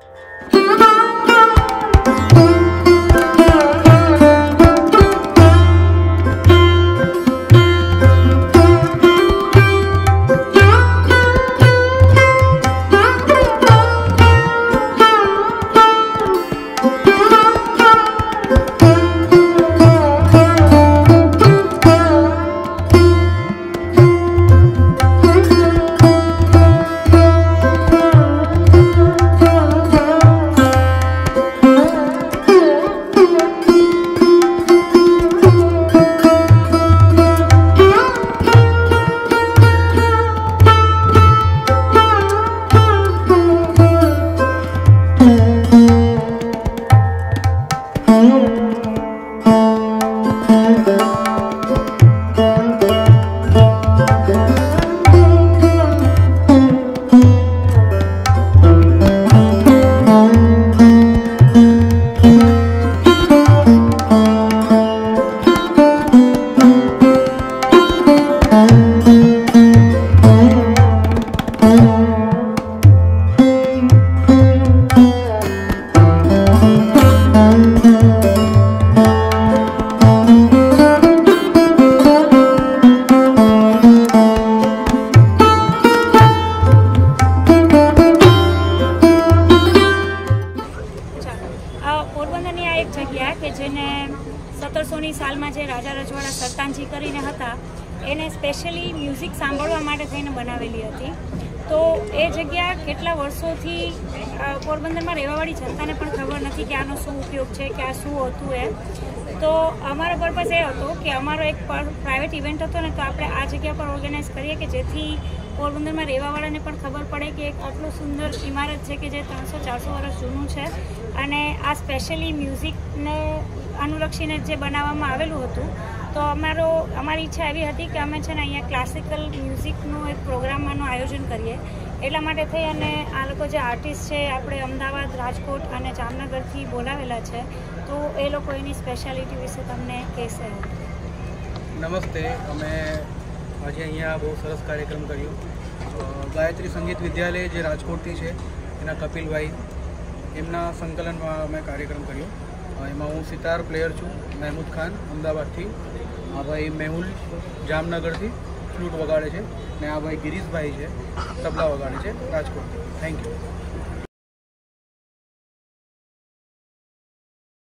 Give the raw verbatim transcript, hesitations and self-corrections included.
સત્તરસોની સાલમાં જે રાજા રજવાડા સરતાનજી કરીને હતા એને સ્પેશિયલી મ્યુઝિક સાંભળવા માટે થઈને બનાવેલી હતી. તો એ જગ્યા કેટલા વર્ષોથી પોરબંદરમાં રહેવાવાળી જનતાને પણ ખબર નથી કે આનો શું ઉપયોગ છે, કે આ શું હતું એમ. તો અમારો પર્પઝ એ હતો કે અમારો એક પ્રાઇવેટ ઇવેન્ટ હતો ને, તો આપણે આ જગ્યા પર ઓર્ગેનાઇઝ કરીએ કે જેથી પોરબંદરમાં રહેવાવાળાને પણ ખબર પડે કે એક આટલું સુંદર ઇમારત છે કે જે ત્રણસો ચારસો વર્ષ જૂનું છે, અને આ સ્પેશિયલી મ્યુઝિકને અનુલક્ષીને જે બનાવવામાં આવેલું હતું. તો અમારો અમારી ઈચ્છા એવી હતી કે અમે છે ને અહીંયા ક્લાસિકલ મ્યુઝિકનું એક પ્રોગ્રામનું આયોજન કરીએ. એટલા માટે થઈ અને આ લોકો જે આર્ટિસ્ટ છે આપણે અમદાવાદ, રાજકોટ અને જામનગરથી બોલાવેલા છે, તો એ લોકો એની સ્પેશિયાલિટી વિશે તમને કહેશે. નમસ્તે. અમે આજે અહીંયા બહુ સરસ કાર્યક્રમ કર્યો. ગાયત્રી સંગીત વિદ્યાલય જે રાજકોટથી છે એના કપિલભાઈ એમના સંકલનમાં અમે કાર્યક્રમ કર્યો. એમાં હું સિતાર પ્લેયર છું, મહેમૂદ ખાન અમદાવાદથી, આ ભાઈ મેહુલ જામનગરથી ફ્લૂટ વગાડે છે, ને આ ભાઈ ગિરીશભાઈ છે તબલા વગાડે છે રાજકોટથી. Thank you.